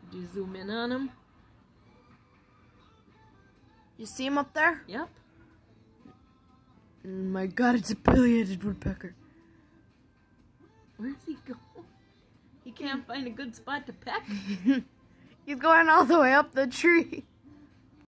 Do you zoom in on him? You see him up there? Yep. My God, it's a pileated woodpecker. Where's he going? He can't find a good spot to peck. He's going all the way up the tree.